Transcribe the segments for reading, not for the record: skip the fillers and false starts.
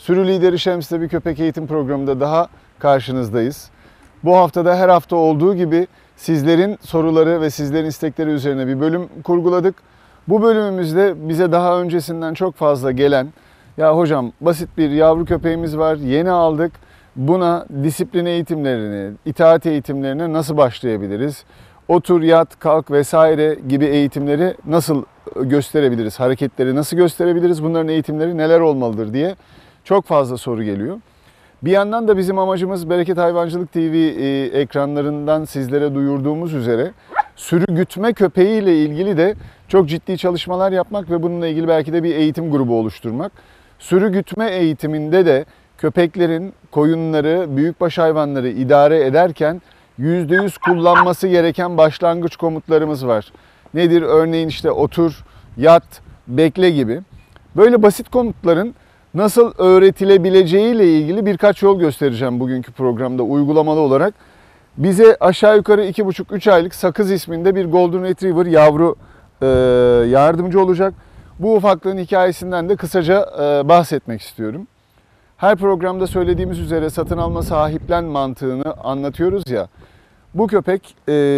Sürü Lideri Şems'te bir köpek eğitim programında daha karşınızdayız. Bu haftada her hafta olduğu gibi sizlerin soruları ve sizlerin istekleri üzerine bir bölüm kurguladık. Bu bölümümüzde bize daha öncesinden çok fazla gelen, ya hocam basit bir yavru köpeğimiz var, yeni aldık, buna disiplin eğitimlerini, itaat eğitimlerine nasıl başlayabiliriz? Otur, yat, kalk vesaire gibi eğitimleri nasıl gösterebiliriz? Hareketleri nasıl gösterebiliriz? Bunların eğitimleri neler olmalıdır diye çok fazla soru geliyor. Bir yandan da bizim amacımız Bereket Hayvancılık TV ekranlarından sizlere duyurduğumuz üzere sürü gütme köpeğiyle ilgili de çok ciddi çalışmalar yapmak ve bununla ilgili belki de bir eğitim grubu oluşturmak. Sürü gütme eğitiminde de köpeklerin koyunları, büyükbaş hayvanları idare ederken %100 kullanması gereken başlangıç komutlarımız var. Nedir? Örneğin işte otur, yat, bekle gibi. Böyle basit komutların nasıl öğretilebileceği ile ilgili birkaç yol göstereceğim bugünkü programda uygulamalı olarak. Bize aşağı yukarı 2,5-3 aylık Sakız isminde bir Golden Retriever yavru yardımcı olacak. Bu ufaklığın hikayesinden de kısaca bahsetmek istiyorum. Her programda söylediğimiz üzere satın alma sahiplen mantığını anlatıyoruz ya. Bu köpek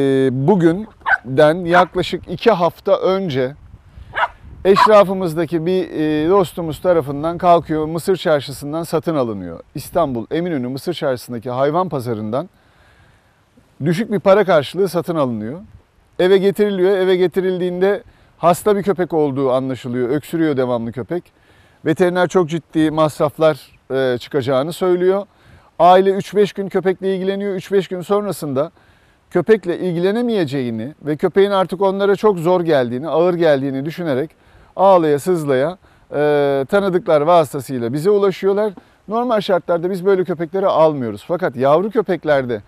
bugünden yaklaşık 2 hafta önce eşrafımızdaki bir dostumuz tarafından kalkıyor, Mısır Çarşısı'ndan satın alınıyor. İstanbul Eminönü Mısır Çarşısı'ndaki hayvan pazarından düşük bir para karşılığı satın alınıyor. Eve getiriliyor. Eve getirildiğinde hasta bir köpek olduğu anlaşılıyor. Öksürüyor devamlı köpek. Veteriner çok ciddi masraflar çıkacağını söylüyor. Aile 3-5 gün köpekle ilgileniyor. 3-5 gün sonrasında köpekle ilgilenemeyeceğini ve köpeğin artık onlara çok zor geldiğini, ağır geldiğini düşünerek ağlaya sızlaya tanıdıklar vasıtasıyla bize ulaşıyorlar. Normal şartlarda biz böyle köpekleri almıyoruz. Fakat yavru köpeklerde,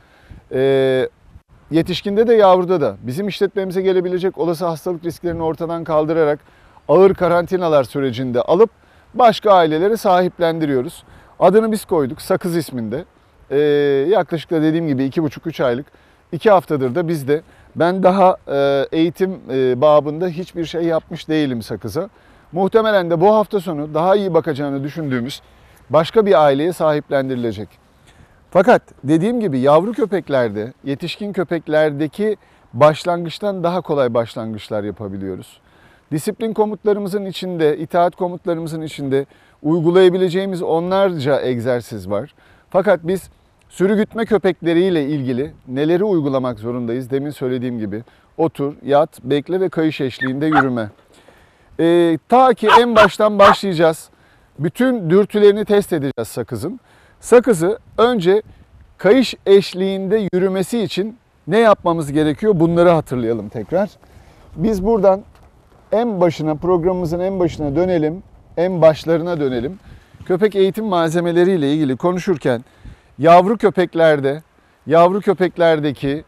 yetişkinde de yavruda da bizim işletmemize gelebilecek olası hastalık risklerini ortadan kaldırarak ağır karantinalar sürecinde alıp başka ailelere sahiplendiriyoruz. Adını biz koyduk, Sakız isminde. Yaklaşık da dediğim gibi 2,5-3 aylık. 2 haftadır da bizde. Ben daha eğitim babında hiçbir şey yapmış değilim Sakız'a. Muhtemelen de bu hafta sonu daha iyi bakacağını düşündüğümüz başka bir aileye sahiplendirilecek. Fakat dediğim gibi yavru köpeklerde, yetişkin köpeklerdeki başlangıçtan daha kolay başlangıçlar yapabiliyoruz. Disiplin komutlarımızın içinde, itaat komutlarımızın içinde uygulayabileceğimiz onlarca egzersiz var. Fakat biz sürü gütme köpekleriyle ilgili neleri uygulamak zorundayız? Demin söylediğim gibi otur, yat, bekle ve kayış eşliğinde yürüme. Ta ki en baştan başlayacağız. Bütün dürtülerini test edeceğiz Sakız'ın. Sakız'ı önce kayış eşliğinde yürümesi için ne yapmamız gerekiyor? Bunları hatırlayalım tekrar. Biz buradan en başına, programımızın en başına dönelim, en başlarına dönelim. Köpek eğitim malzemeleriyle ilgili konuşurken yavru köpeklerdeki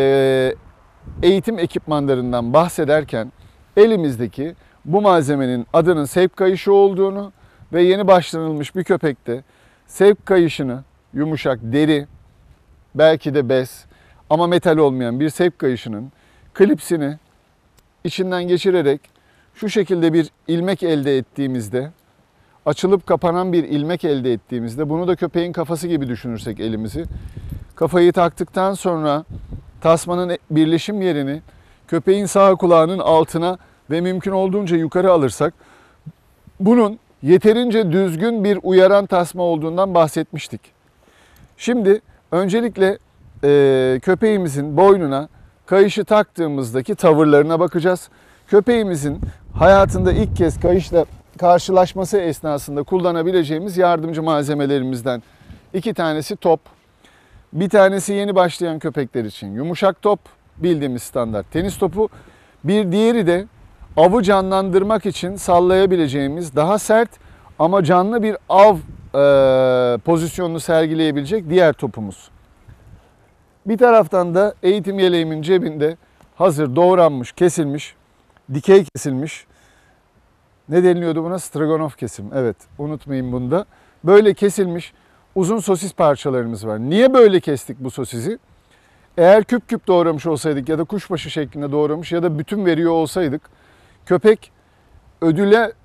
eğitim ekipmanlarından bahsederken elimizdeki bu malzemenin adının sevk kayışı olduğunu ve yeni başlanılmış bir köpekte sevk kayışını, yumuşak deri, belki de bez ama metal olmayan bir sevk kayışının klipsini içinden geçirerek şu şekilde bir ilmek elde ettiğimizde, açılıp kapanan bir ilmek elde ettiğimizde, bunu da köpeğin kafası gibi düşünürsek elimizi, kafayı taktıktan sonra tasmanın birleşim yerini köpeğin sağ kulağının altına ve mümkün olduğunca yukarı alırsak, bunun yeterince düzgün bir uyaran tasma olduğundan bahsetmiştik. Şimdi öncelikle köpeğimizin boynuna kayışı taktığımızdaki tavırlarına bakacağız. Köpeğimizin hayatında ilk kez kayışla karşılaşması esnasında kullanabileceğimiz yardımcı malzemelerimizden 2 tanesi top. Bir tanesi yeni başlayan köpekler için yumuşak top, bildiğimiz standart tenis topu. Bir diğeri de avı canlandırmak için sallayabileceğimiz daha sert ama canlı bir av pozisyonunu sergileyebilecek diğer topumuz. Bir taraftan da eğitim yeleğimin cebinde hazır doğranmış, kesilmiş, dikey kesilmiş, ne deniliyordu buna? Stroganoff kesim. Evet, unutmayın bunu da. Böyle kesilmiş uzun sosis parçalarımız var. Niye böyle kestik bu sosisi? Eğer küp küp doğramış olsaydık ya da kuşbaşı şeklinde doğramış ya da bütün veriyor olsaydık, köpek ödüle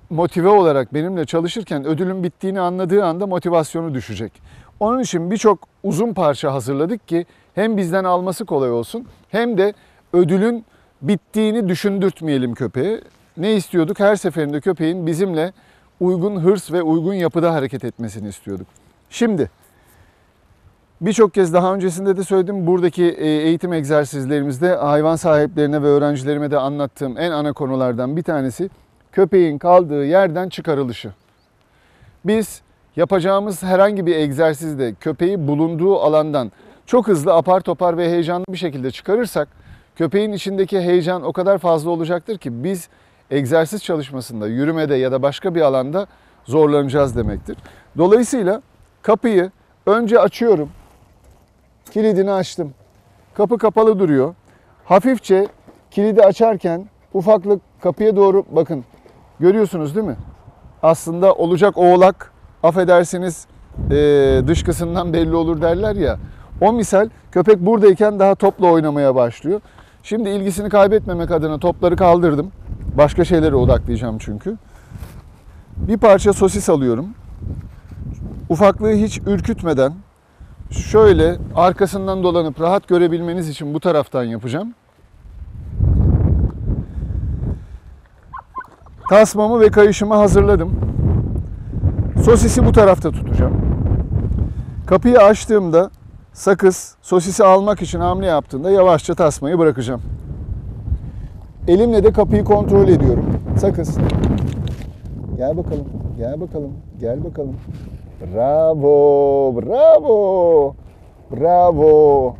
motive olarak benimle çalışırken ödülün bittiğini anladığı anda motivasyonu düşecek. Onun için birçok uzun parça hazırladık ki hem bizden alması kolay olsun hem de ödülün bittiğini düşündürtmeyelim köpeğe. Ne istiyorduk? Her seferinde köpeğin bizimle uygun hırs ve uygun yapıda hareket etmesini istiyorduk. Şimdi birçok kez daha öncesinde de söyledim. Buradaki eğitim egzersizlerimizde hayvan sahiplerine ve öğrencilerime de anlattığım en ana konulardan bir tanesi köpeğin kaldığı yerden çıkarılışı. Biz yapacağımız herhangi bir egzersizde köpeği bulunduğu alandan çok hızlı apar topar ve heyecanlı bir şekilde çıkarırsak köpeğin içindeki heyecan o kadar fazla olacaktır ki biz egzersiz çalışmasında, yürümede ya da başka bir alanda zorlanacağız demektir. Dolayısıyla kapıyı önce açıyorum. Kilidini açtım. Kapı kapalı duruyor. Hafifçe kilidi açarken ufaklık kapıya doğru bakın. Görüyorsunuz değil mi? Aslında olacak oğlak, affedersiniz dışkısından belli olur derler ya. O misal köpek buradayken daha topla oynamaya başlıyor. Şimdi ilgisini kaybetmemek adına topları kaldırdım. Başka şeylere odaklayacağım çünkü. Bir parça sosis alıyorum. Ufaklığı hiç ürkütmeden şöyle arkasından dolanıp rahat görebilmeniz için bu taraftan yapacağım. Tasmamı ve kayışımı hazırladım. Sosisi bu tarafta tutacağım. Kapıyı açtığımda sakız sosisi almak için hamle yaptığında yavaşça tasmayı bırakacağım. Elimle de kapıyı kontrol ediyorum. Sakız. Gel bakalım, gel bakalım, gel bakalım. Bravo, bravo, bravo,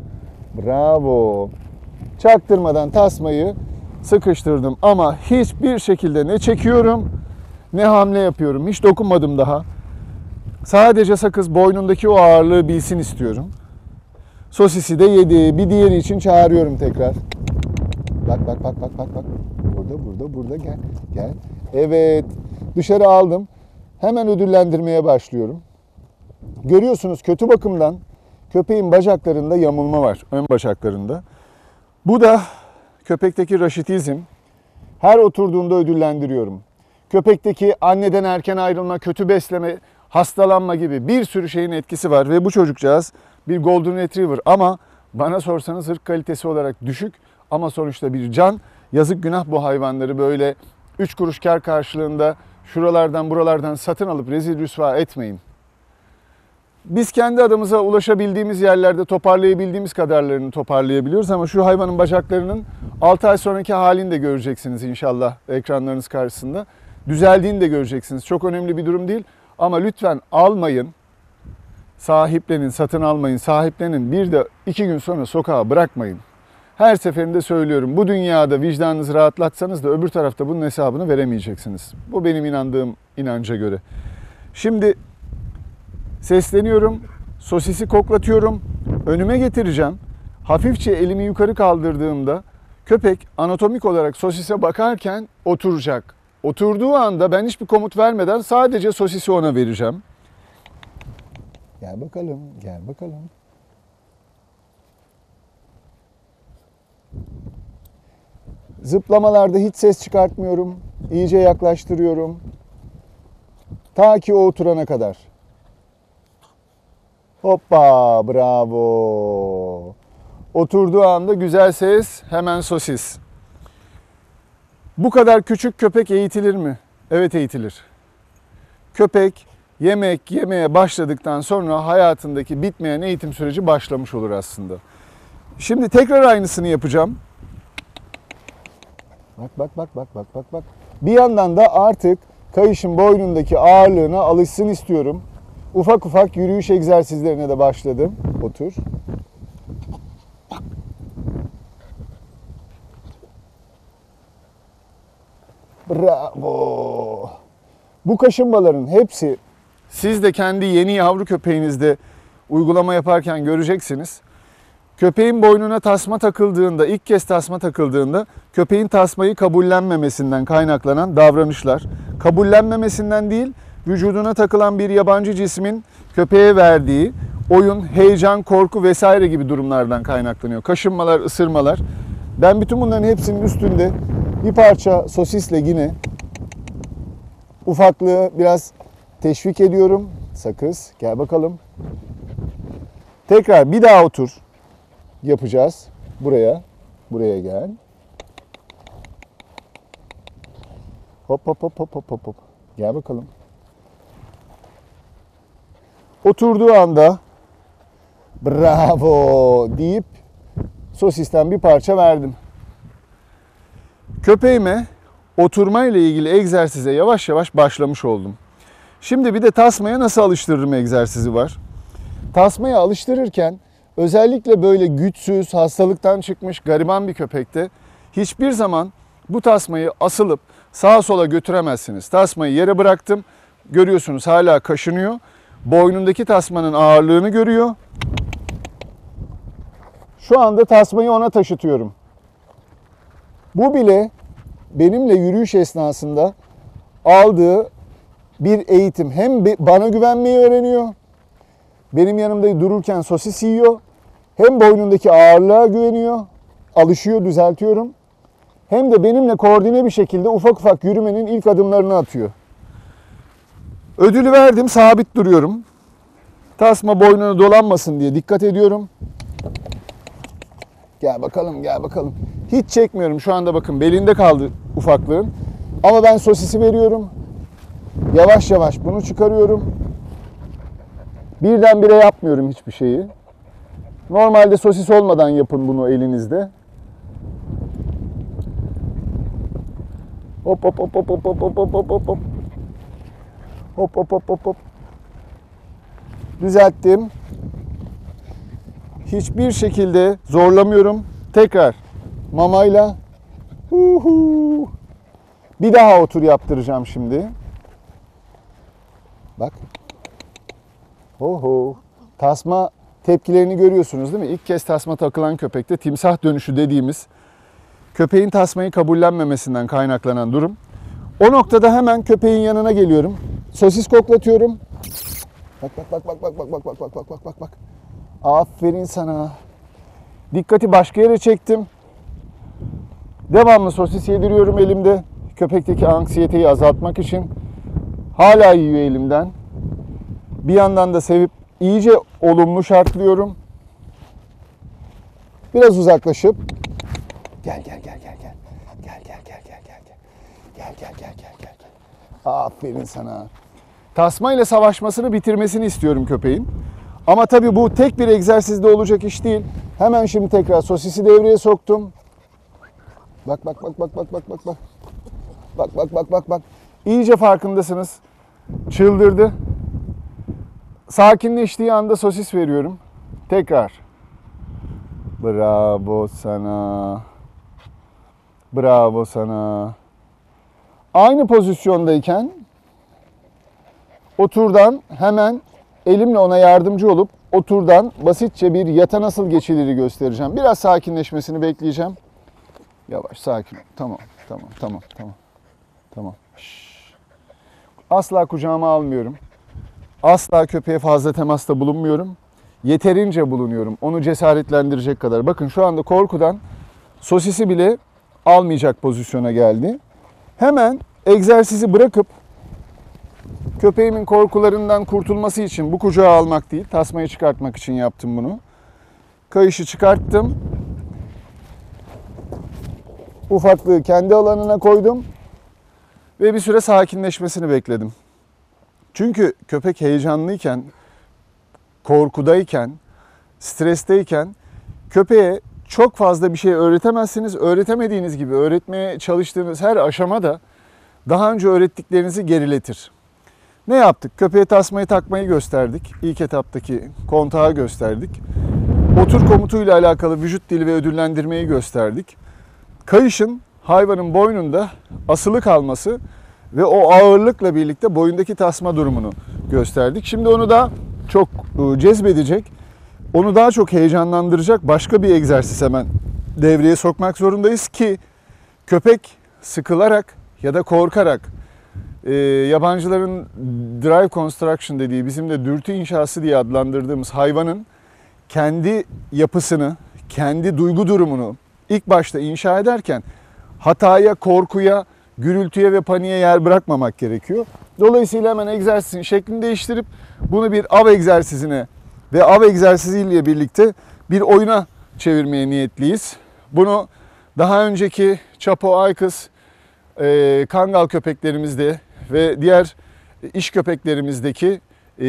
bravo. Çaktırmadan tasmayı sıkıştırdım ama hiçbir şekilde ne çekiyorum ne hamle yapıyorum. Hiç dokunmadım daha. Sadece sakız boynundaki o ağırlığı bilsin istiyorum. Sosisi de yedi. Bir diğeri için çağırıyorum tekrar. Bak bak bak bak bak bak. Burada gel. Gel. Evet. Dışarı aldım. Hemen ödüllendirmeye başlıyorum. Görüyorsunuz kötü bakımdan köpeğin bacaklarında yamulma var. Ön bacaklarında. Bu da köpekteki raşitizm. Her oturduğunda ödüllendiriyorum. Köpekteki anneden erken ayrılma, kötü besleme, hastalanma gibi bir sürü şeyin etkisi var. Ve bu çocukcağız bir Golden Retriever ama bana sorsanız ırk kalitesi olarak düşük ama sonuçta bir can. Yazık günah bu hayvanları böyle 3 kuruş kar karşılığında şuralardan buralardan satın alıp rezil rüsva etmeyin. Biz kendi adımıza ulaşabildiğimiz yerlerde toparlayabildiğimiz kadarlarını toparlayabiliyoruz ama şu hayvanın bacaklarının 6 ay sonraki halini de göreceksiniz inşallah ekranlarınız karşısında. Düzeldiğini de göreceksiniz. Çok önemli bir durum değil ama lütfen almayın, sahiplenin, satın almayın, sahiplenin. Bir de 2 gün sonra sokağa bırakmayın. Her seferinde söylüyorum, bu dünyada vicdanınızı rahatlatsanız da öbür tarafta bunun hesabını veremeyeceksiniz. Bu benim inandığım inanca göre. Şimdi sesleniyorum, sosisi koklatıyorum, önüme getireceğim. Hafifçe elimi yukarı kaldırdığımda köpek anatomik olarak sosise bakarken oturacak. Oturduğu anda ben hiçbir komut vermeden sadece sosisi ona vereceğim. Gel bakalım, gel bakalım. Zıplamalarda hiç ses çıkartmıyorum. İyice yaklaştırıyorum. Ta ki o oturana kadar. Hoppa, bravo. Oturduğu anda güzel ses, hemen sosis. Bu kadar küçük köpek eğitilir mi? Evet, eğitilir. Köpek yemek yemeye başladıktan sonra hayatındaki bitmeyen eğitim süreci başlamış olur aslında. Şimdi tekrar aynısını yapacağım. Bak. Bir yandan da artık kayışın boynundaki ağırlığına alışsın istiyorum. Ufak ufak yürüyüş egzersizlerine de başladım. Otur. Bravo. Bu kaşınmaların hepsi siz de kendi yeni yavru köpeğinizde uygulama yaparken göreceksiniz. Köpeğin boynuna tasma takıldığında, ilk kez tasma takıldığında köpeğin tasmayı kabullenmemesinden kaynaklanan davranışlar. Kabullenmemesinden değil, vücuduna takılan bir yabancı cismin köpeğe verdiği oyun, heyecan, korku vesaire gibi durumlardan kaynaklanıyor. Kaşınmalar, ısırmalar. Ben bütün bunların hepsinin üstünde bir parça sosisle yine Ufaklığı biraz teşvik ediyorum. Sakız, gel bakalım. Tekrar bir daha otur. Yapacağız. Buraya gel. Hop hop hop hop hop hop. Gel bakalım. Oturduğu anda bravo deyip sosisten bir parça verdim. Köpeğime oturma ile ilgili egzersize yavaş yavaş başlamış oldum. Şimdi bir de tasmaya nasıl alıştırırım egzersizi var. Tasmaya alıştırırken özellikle böyle güçsüz, hastalıktan çıkmış gariban bir köpekte hiçbir zaman bu tasmayı asılıp sağa sola götüremezsiniz. Tasmayı yere bıraktım. Görüyorsunuz hala kaşınıyor. Boynundaki tasmanın ağırlığını görüyor. Şu anda tasmayı ona taşıtıyorum. Bu bile benimle yürüyüş esnasında aldığı bir eğitim. Hem bana güvenmeyi öğreniyor, benim yanımda dururken sosis yiyor, hem boynundaki ağırlığa güveniyor, alışıyor, düzeltiyorum. Hem de benimle koordine bir şekilde ufak ufak yürümenin ilk adımlarını atıyor. Ödülü verdim, sabit duruyorum. Tasma boynuna dolanmasın diye dikkat ediyorum. Gel bakalım, gel bakalım. Hiç çekmiyorum şu anda, bakın belinde kaldı ufaklığın. Ama ben sosisi veriyorum. Yavaş yavaş bunu çıkarıyorum. Birdenbire yapmıyorum hiçbir şeyi. Normalde sosis olmadan yapın bunu elinizde. Hop hop hop hop hop hop hop hop hop hop. Hop hop hop hop hop. Düzelttim. Hiçbir şekilde zorlamıyorum. Tekrar mamayla. Bir daha otur yaptıracağım şimdi. Bak. Oho. Tasma tepkilerini görüyorsunuz değil mi? İlk kez tasma takılan köpekte timsah dönüşü dediğimiz köpeğin tasmayı kabullenmemesinden kaynaklanan durum. O noktada hemen köpeğin yanına geliyorum. Sosis koklatıyorum. Bak bak bak bak bak bak bak bak bak bak bak bak bak. Aferin sana. Dikkati başka yere çektim. Devamlı sosis yediriyorum elimde. Köpekteki anksiyeteyi azaltmak için. Hala yiyor elimden. Bir yandan da sevip iyice olumlu şartlıyorum. Biraz uzaklaşıp gel gel gel gel gel. Gel gel gel gel gel gel. Gel gel gel gel gel. Aferin sana. Tasma ile savaşmasını bitirmesini istiyorum köpeğin. Ama tabii bu tek bir egzersizde olacak iş değil. Hemen şimdi tekrar sosisi devreye soktum. Bak bak bak bak bak bak bak bak. Bak bak bak bak bak. İyice farkındasınız. Çıldırdı. Sakinleştiği anda sosis veriyorum. Tekrar. Bravo sana. Bravo sana. Aynı pozisyondayken oturdan hemen elimle ona yardımcı olup oturdan basitçe bir yata nasıl geçilir göstereceğim. Biraz sakinleşmesini bekleyeceğim. Yavaş, sakin. Tamam, tamam, tamam, tamam. Tamam. Şşş. Asla kucağıma almıyorum. Asla köpeğe fazla temasta bulunmuyorum. Yeterince bulunuyorum. Onu cesaretlendirecek kadar. Bakın şu anda korkudan sosisi bile almayacak pozisyona geldi. Hemen egzersizi bırakıp köpeğimin korkularından kurtulması için bu kucağa almak değil, tasmayı çıkartmak için yaptım bunu. Kayışı çıkarttım. Ufaklığı kendi alanına koydum. Ve bir süre sakinleşmesini bekledim. Çünkü köpek heyecanlıyken, korkudayken, stresteyken köpeğe çok fazla bir şey öğretemezsiniz. Öğretemediğiniz gibi öğretmeye çalıştığınız her aşamada daha önce öğrettiklerinizi geriletir. Ne yaptık? Köpeğe tasmayı takmayı gösterdik. İlk etaptaki kontağı gösterdik. Otur komutuyla alakalı vücut dili ve ödüllendirmeyi gösterdik. Kayışın hayvanın boynunda asılı kalması ve o ağırlıkla birlikte boyundaki tasma durumunu gösterdik. Şimdi onu da çok cezbedecek, onu daha çok heyecanlandıracak başka bir egzersiz hemen devreye sokmak zorundayız ki köpek sıkılarak ya da korkarak yabancıların drive construction dediği, bizim de dürtü inşası diye adlandırdığımız hayvanın kendi yapısını, kendi duygu durumunu ilk başta inşa ederken hataya, korkuya, gürültüye ve paniğe yer bırakmamak gerekiyor. Dolayısıyla hemen egzersizin şeklini değiştirip bunu bir av egzersizine ve av egzersiziyle birlikte bir oyuna çevirmeye niyetliyiz. Bunu daha önceki Chapo, Aykız, Kangal köpeklerimizde ve diğer iş köpeklerimizdeki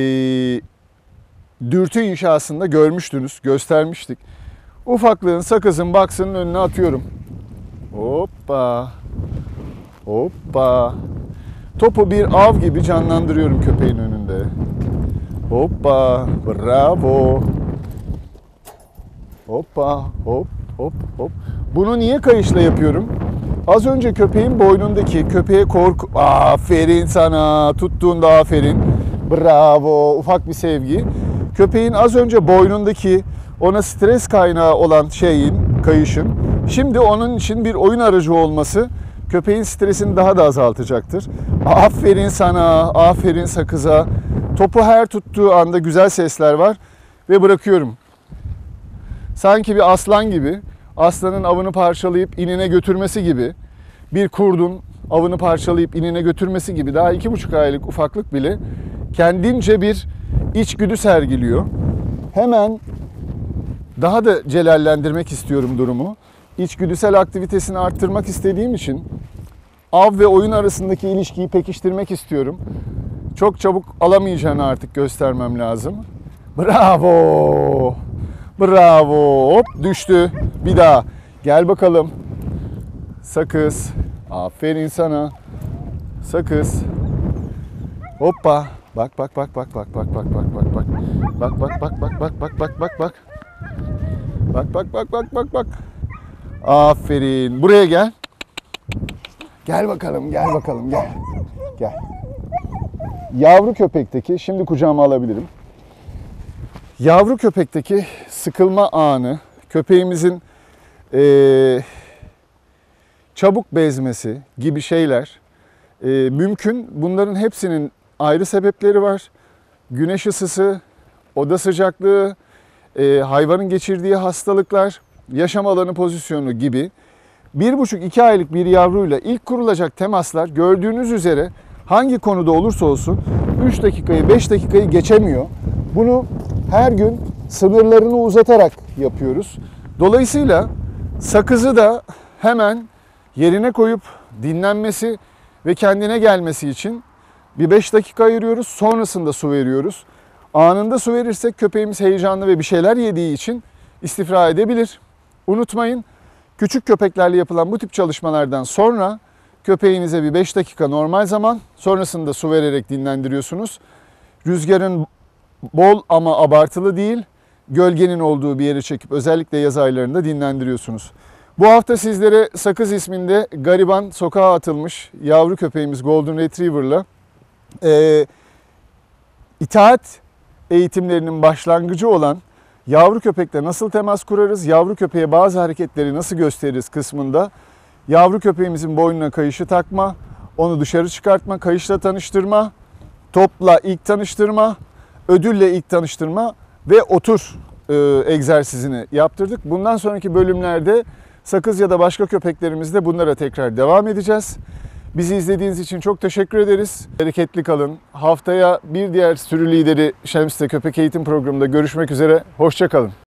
dürtü inşasında görmüştünüz, göstermiştik. Ufaklığın, sakızın, baksının önüne atıyorum. Hoppa, hoppa. Topu bir av gibi canlandırıyorum köpeğin önünde. Hoppa, bravo. Hoppa, hop, hop, hop. Bunu niye kayışla yapıyorum? Az önce köpeğin boynundaki köpeğe korku... Aferin sana, tuttuğunda aferin. Bravo, ufak bir sevgi. Köpeğin az önce boynundaki ona stres kaynağı olan kayışın, şimdi onun için bir oyun aracı olması köpeğin stresini daha da azaltacaktır. Aferin sana, aferin sakıza. Topu her tuttuğu anda güzel sesler var ve bırakıyorum. Sanki bir aslan gibi, aslanın avını parçalayıp inine götürmesi gibi, bir kurdun avını parçalayıp inine götürmesi gibi daha 2,5 aylık ufaklık bile kendince bir içgüdü sergiliyor. Hemen daha da celallendirmek istiyorum durumu. İçgüdüsel aktivitesini arttırmak istediğim için av ve oyun arasındaki ilişkiyi pekiştirmek istiyorum. Çok çabuk alamayacağını artık göstermem lazım. Bravo! Bravo! Hop düştü. Bir daha. Gel bakalım. Sakız. Aferin sana. Sakız. Hoppa. Bak bak bak bak bak bak bak bak bak bak. Bak bak bak bak bak bak bak bak bak. Bak bak bak bak bak bak. Aferin. Buraya gel. Gel bakalım, gel bakalım, gel. Gel. Yavru köpekteki, şimdi kucağıma alabilirim. Yavru köpekteki sıkılma anı, köpeğimizin çabuk bezmesi gibi şeyler mümkün. Bunların hepsinin ayrı sebepleri var. Güneş ısısı, oda sıcaklığı, hayvanın geçirdiği hastalıklar, yaşam alanı pozisyonu gibi 1,5-2 aylık bir yavruyla ilk kurulacak temaslar gördüğünüz üzere hangi konuda olursa olsun 3 dakikayı 5 dakikayı geçemiyor. Bunu her gün sınırlarını uzatarak yapıyoruz. Dolayısıyla sakızı da hemen yerine koyup dinlenmesi ve kendine gelmesi için bir 5 dakika ayırıyoruz. Sonrasında su veriyoruz. Anında su verirsek köpeğimiz heyecanlı ve bir şeyler yediği için istifra edebilir. Unutmayın, küçük köpeklerle yapılan bu tip çalışmalardan sonra köpeğinize bir 5 dakika normal zaman, sonrasında su vererek dinlendiriyorsunuz. Rüzgarın bol ama abartılı değil, gölgenin olduğu bir yere çekip özellikle yaz aylarında dinlendiriyorsunuz. Bu hafta sizlere Sakız isminde gariban sokağa atılmış yavru köpeğimiz Golden Retriever'la itaat eğitimlerinin başlangıcı olan yavru köpekle nasıl temas kurarız, yavru köpeğe bazı hareketleri nasıl gösteririz kısmında yavru köpeğimizin boynuna kayışı takma, onu dışarı çıkartma, kayışla tanıştırma, topla ilk tanıştırma, ödülle ilk tanıştırma ve otur egzersizini yaptırdık. Bundan sonraki bölümlerde sakız ya da başka köpeklerimizde bunlara tekrar devam edeceğiz. Bizi izlediğiniz için çok teşekkür ederiz. Bereketli kalın. Haftaya bir diğer sürü lideri Şems'te köpek eğitim programında görüşmek üzere. Hoşça kalın.